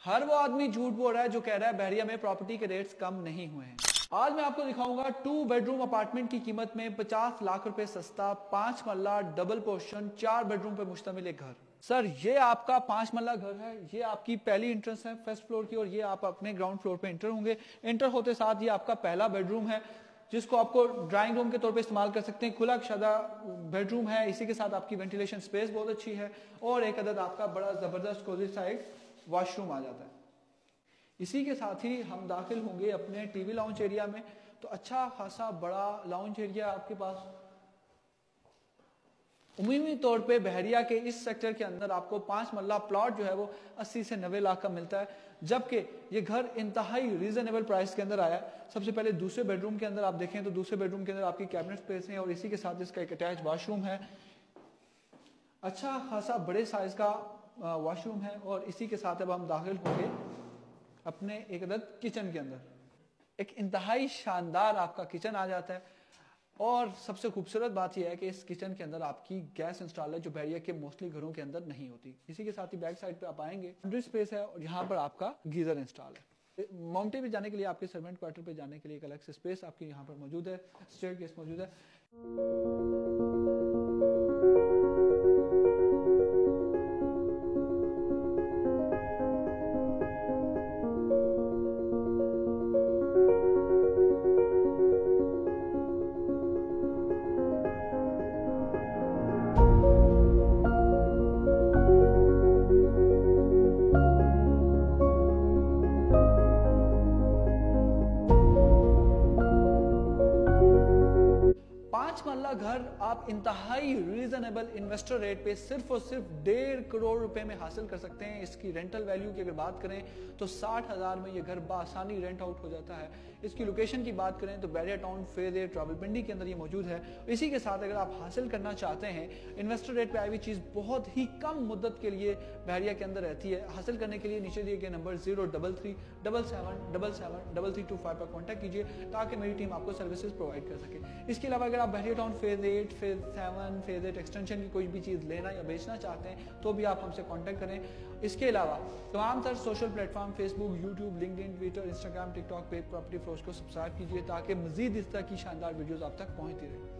हर वो आदमी झूठ बोल रहा है जो कह रहा है बहरिया में प्रॉपर्टी के रेट्स कम नहीं हुए हैं। आज मैं आपको दिखाऊंगा 2 बेडरूम अपार्टमेंट की कीमत में 50 लाख रुपए सस्ता, 5 मल्ला डबल पोर्शन 4 बेडरूम पे मुश्तमिल एक घर। सर ये आपका 5 मल्ला घर है, ये आपकी पहली एंट्रेंस है फर्स्ट फ्लोर की और ये आप अपने ग्राउंड फ्लोर पे एंटर होंगे। एंटर होते साथ ये आपका पहला बेडरूम है जिसको आपको ड्राइंग रूम के तौर पे इस्तेमाल कर सकते हैं। खुला कशादा बेडरूम है, इसी के साथ आपकी वेंटिलेशन स्पेस बहुत अच्छी है और एक अदद आपका बड़ा जबरदस्त कोजी साइड वॉशरूम आ जाता है। इसी के साथ ही हम दाखिल होंगे अपने टीवी लाउंज एरिया में। तो अच्छा खासा बड़ा लाउंज एरिया आपके पास। उम्मीदी तौर पे बहरिया के इस सेक्टर के अंदर आपको 5 मल्ला प्लॉट जो है वो 80 से 90 लाख का मिलता है, जबकि ये घर इंतहाई रीजनेबल प्राइस के अंदर आया। सबसे पहले दूसरे बेडरूम के अंदर आप देखें तो दूसरे बेडरूम के अंदर आपकी कैबिनेट स्पेस है और इसी के साथ इसका एक अटैच वॉशरूम है। अच्छा खासा बड़े साइज का वॉशरूम है और इसी के साथ अब हम दाखिल होंगे अपने एक अदद किचन के अंदर। एक इंतहाई शानदार आपका किचन आ जाता है और सबसे खूबसूरत बात यह है कि इस किचन के अंदर आपकी गैस इंस्टॉल है जो बहरिया के मोस्टली घरों के अंदर नहीं होती। इसी के साथ ही बैक साइड पे आप आएंगे, लॉन्ड्री स्पेस है और यहाँ पर आपका गीजर इंस्टॉल है। माउंटेन पे जाने के लिए, आपके सर्वेंट क्वार्टर पे जाने के लिए एक अलग से स्पेस आपके यहाँ पर मौजूद है। स्टेयरकेस मौजूद है। 5 मल्ला घर आप इंतहाई रीजनेबल इन्वेस्टर रेट पे सिर्फ और सिर्फ 1.5 करोड़ रुपए में हासिल कर सकते हैं। इसकी रेंटल वैल्यू की अगर बात करें तो 60,000 में ये घर बासानी रेंट आउट हो जाता है। इसकी लोकेशन की बात करें तो बहरिया टाउन फेज रावलपिंडी के अंदर ये मौजूद है। इसी के साथ अगर आप हासिल करना चाहते हैं इन्वेस्टर रेट पे आई हुई चीज बहुत ही कम मुद्दत के लिए बहरिया के अंदर रहती है, हासिल करने के लिए नीचे दिए गए नंबर 03377773325 पर कॉन्टैक्ट कीजिए ताकि मेरी टीम आपको सर्विसेज प्रोवाइड कर सके। इसके अलावा अगर आप Bahria town phase 8, phase 7, phase 8 extension की कोई भी चीज लेना या बेचना चाहते हैं तो भी आप हमसे कॉन्टैक्ट करें। इसके अलावा तमाम तरह social platform Facebook, YouTube, LinkedIn, Twitter, Instagram, TikTok पे प्रॉपर्टी फ्लोज को सब्सक्राइब कीजिए ताकि मजीद इस तरह की शानदार वीडियोस आप तक पहुंचती रहे।